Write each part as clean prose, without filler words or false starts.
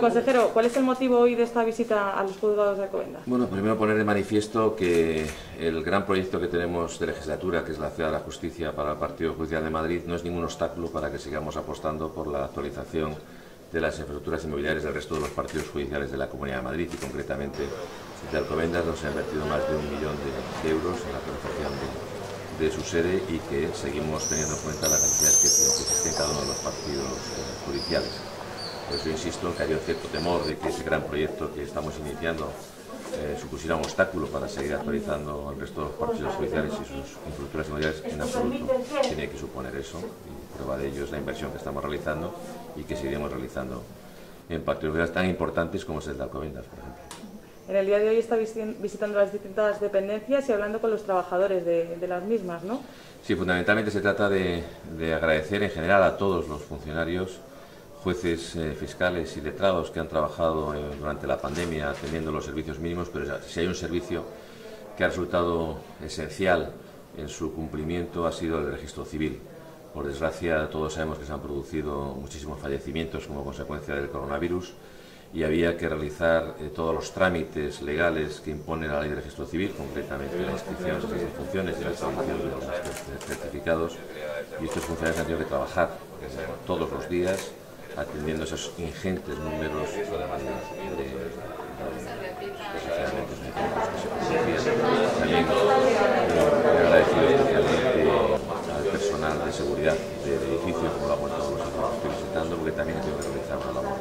consejero, ¿cuál es el motivo hoy de esta visita a los juzgados de Alcobendas? Bueno, primero poner de manifiesto que el gran proyecto que tenemos de legislatura, que es la Ciudad de la Justicia para el Partido Judicial de Madrid, no es ningún obstáculo para que sigamos apostando por la actualización de las infraestructuras inmobiliarias del resto de los partidos judiciales de la Comunidad de Madrid y concretamente de Alcobendas, donde se ha invertido más de 1 millón de euros en la actualización de su sede y que seguimos teniendo en cuenta las necesidades que existen cada uno de los partidos judiciales. Por eso insisto en que había un cierto temor de que ese gran proyecto que estamos iniciando supusiera un obstáculo para seguir actualizando el resto de los partidos judiciales y sus infraestructuras inmobiliarias. En absoluto tiene que suponer eso, y prueba de ello es la inversión que estamos realizando y que seguiremos realizando en partidos judiciales tan importantes como es el de Alcobendas, por ejemplo. En el día de hoy está visitando las distintas dependencias y hablando con los trabajadores de las mismas, ¿no? Sí, fundamentalmente se trata de agradecer en general a todos los funcionarios, jueces, fiscales y letrados que han trabajado durante la pandemia atendiendo los servicios mínimos, pero si hay un servicio que ha resultado esencial en su cumplimiento ha sido el registro civil. Por desgracia, todos sabemos que se han producido muchísimos fallecimientos como consecuencia del coronavirus y había que realizar todos los trámites legales que impone la ley de registro civil, concretamente la inscripción de las funciones y la expedición de los certificados, y estos funcionarios han tenido que trabajar todos los días atendiendo esos ingentes números de procedimientos mecánicos que se producían. También agradecido especialmente al personal de seguridad del edificio, como lo ha vuelto a los que estoy visitando, porque también ha tenido que realizar una labor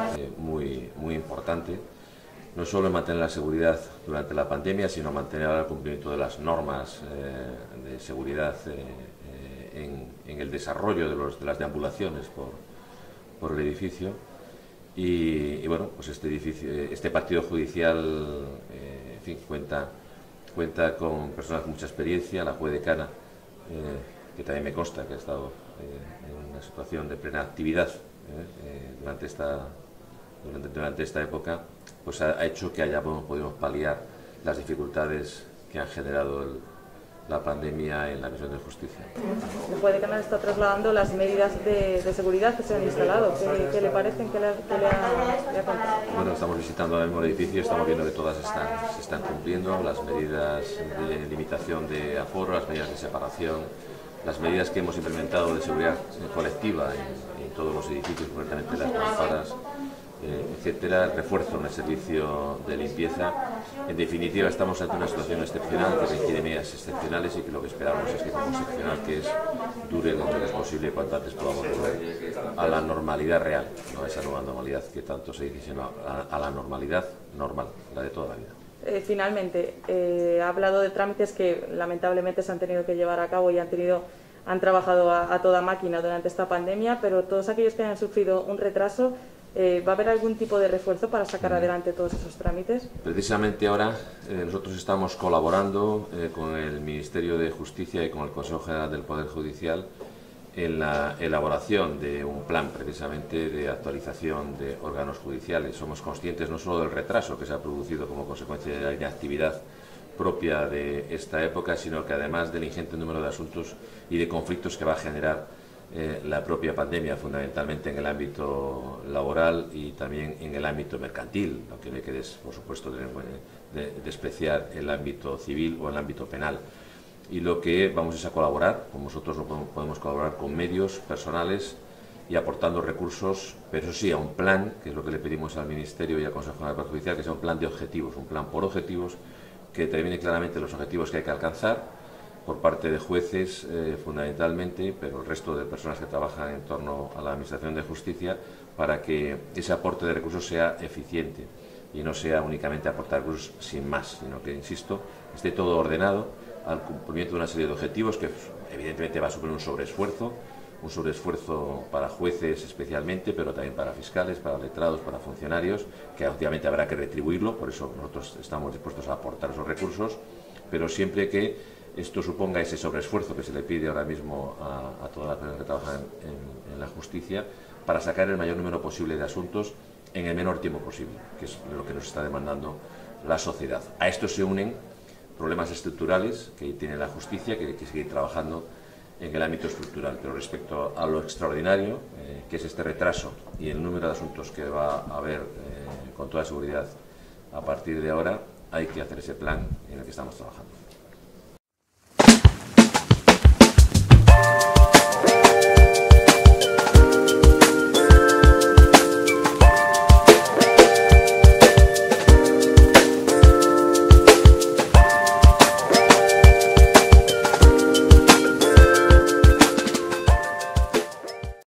muy importante, no solo en mantener la seguridad durante la pandemia, sino mantener el cumplimiento de las normas de seguridad en el desarrollo de las deambulaciones por el edificio. Y bueno, pues este partido judicial en fin, cuenta con personas con mucha experiencia, la juez decana, que también me consta que ha estado en una situación de plena actividad durante esta época, pues ha hecho que hayamos podido paliar las dificultades que han generado la pandemia en la misión de justicia. El juez decana está trasladando las medidas de seguridad que se han instalado. ¿Qué le parecen? ¿Qué le ha contado? Bueno, estamos visitando ahora mismo el edificio y estamos viendo que todas se están cumpliendo, las medidas de limitación de aforo, las medidas de separación, las medidas que hemos implementado de seguridad colectiva en todos los edificios, concretamente las mamparas, etcétera, el refuerzo en el servicio de limpieza. En definitiva, estamos ante una situación excepcional que requiere medidas excepcionales y que lo que esperamos es que, como excepcional que es, dure lo que es posible y cuanto antes podamos volver a la normalidad real, no a esa nueva normalidad que tanto se dice, sino a la normalidad normal, la de toda la vida. Finalmente, ha hablado de trámites que lamentablemente se han tenido que llevar a cabo y han trabajado a toda máquina durante esta pandemia, pero todos aquellos que hayan sufrido un retraso, ¿va a haber algún tipo de refuerzo para sacar adelante todos esos trámites? Precisamente ahora nosotros estamos colaborando con el Ministerio de Justicia y con el Consejo General del Poder Judicial en la elaboración de un plan precisamente de actualización de órganos judiciales. Somos conscientes no solo del retraso que se ha producido como consecuencia de la inactividad propia de esta época, sino que además del ingente número de asuntos y de conflictos que va a generar la propia pandemia, fundamentalmente en el ámbito laboral y también en el ámbito mercantil, aunque no hay que, por supuesto, despreciar el ámbito civil o el ámbito penal. Y lo que vamos es a colaborar, como nosotros no podemos colaborar con medios personales y aportando recursos, pero eso sí, a un plan, que es lo que le pedimos al Ministerio y al Consejo General del Poder Judicial, que sea un plan de objetivos, un plan por objetivos, que determine claramente los objetivos que hay que alcanzar, por parte de jueces fundamentalmente, pero el resto de personas que trabajan en torno a la Administración de Justicia, para que ese aporte de recursos sea eficiente y no sea únicamente aportar recursos sin más, sino que, insisto, esté todo ordenado al cumplimiento de una serie de objetivos que evidentemente va a suponer un sobreesfuerzo para jueces especialmente, pero también para fiscales, para letrados, para funcionarios, que obviamente habrá que retribuirlo, por eso nosotros estamos dispuestos a aportar esos recursos, pero siempre que esto suponga ese sobreesfuerzo que se le pide ahora mismo a todas las personas que trabajan en la justicia para sacar el mayor número posible de asuntos en el menor tiempo posible, que es lo que nos está demandando la sociedad. A esto se unen problemas estructurales que tiene la justicia, que hay que seguir trabajando en el ámbito estructural. Pero respecto a lo extraordinario, que es este retraso y el número de asuntos que va a haber con toda seguridad a partir de ahora, hay que hacer ese plan en el que estamos trabajando.